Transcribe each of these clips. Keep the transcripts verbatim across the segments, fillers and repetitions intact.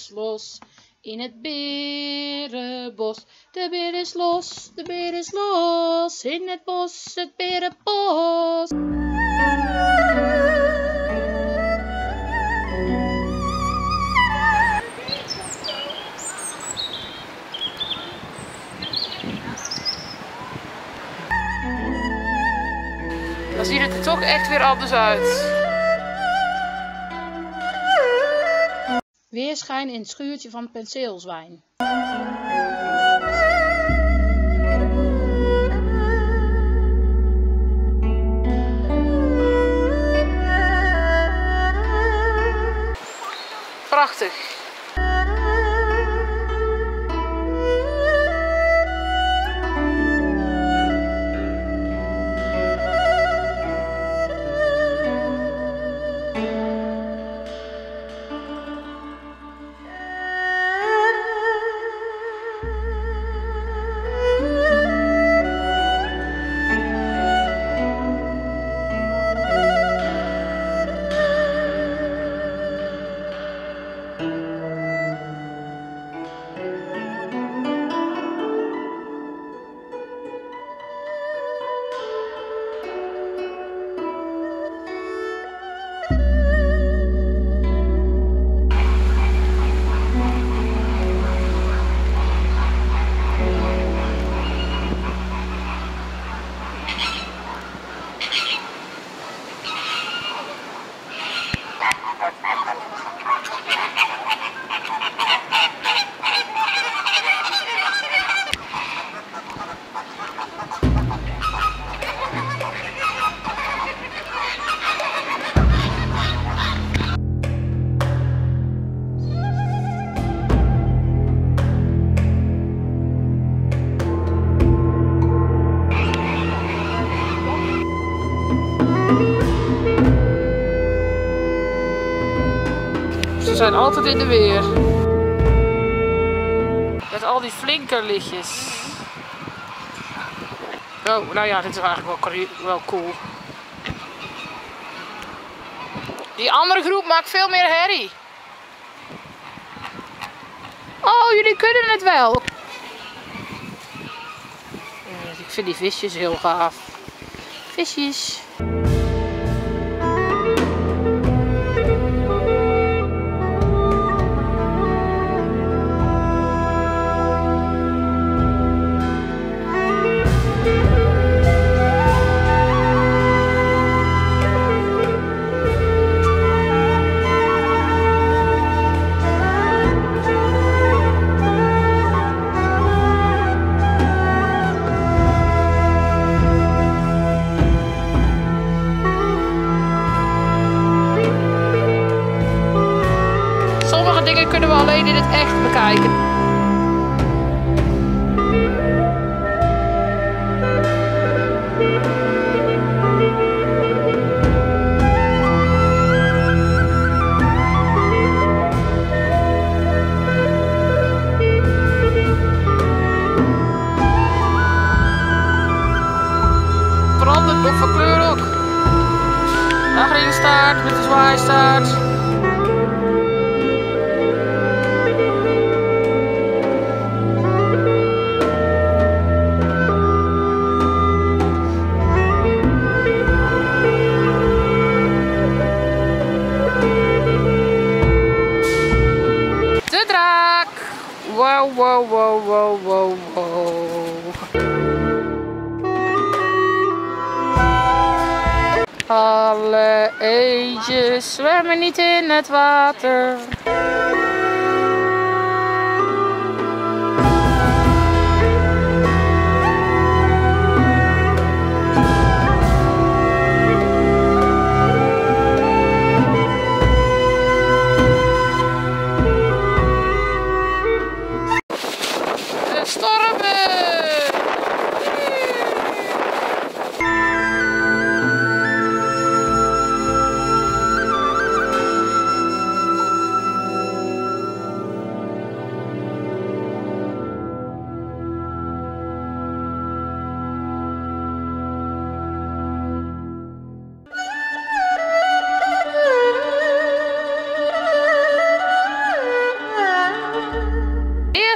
is los in het berenbos. De beer is los, de beer is los in het bos, het berenbos. Dan ziet het er toch echt weer anders uit. Weerschijn in het schuurtje van het penseelzwijn. Prachtig. Ze zijn altijd in de weer. Met al die flinkerlichtjes. Oh, nou ja, dit is eigenlijk wel, wel cool. Die andere groep maakt veel meer herrie. Oh, jullie kunnen het wel. Ik vind die visjes heel gaaf. Visjes. Dingen kunnen we alleen in het echt bekijken. Verandert nog van kleur ook. Dag ringstaart met de zwaaistaart. Wow, wow, wow, wow, wow, wow. Alle eendjes zwemmen niet in het water.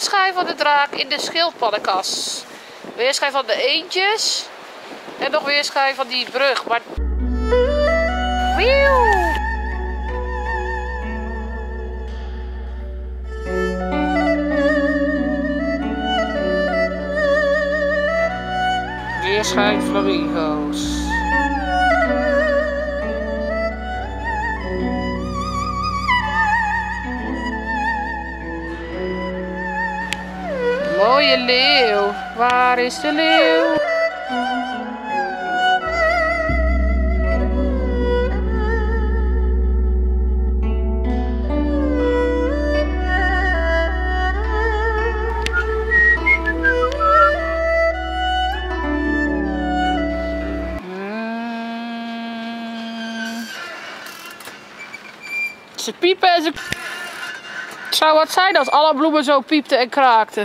weerschijn van de draak in de schildpaddenkas. Weerschijn van de eendjes. En nog weerschijn van die brug. Maar... Wieuw! Weerschijn flamingo's. Mooie leeuw, waar is de leeuw? Ze piepen en ze... Het zou wat zijn als alle bloemen zo piepten en kraakten.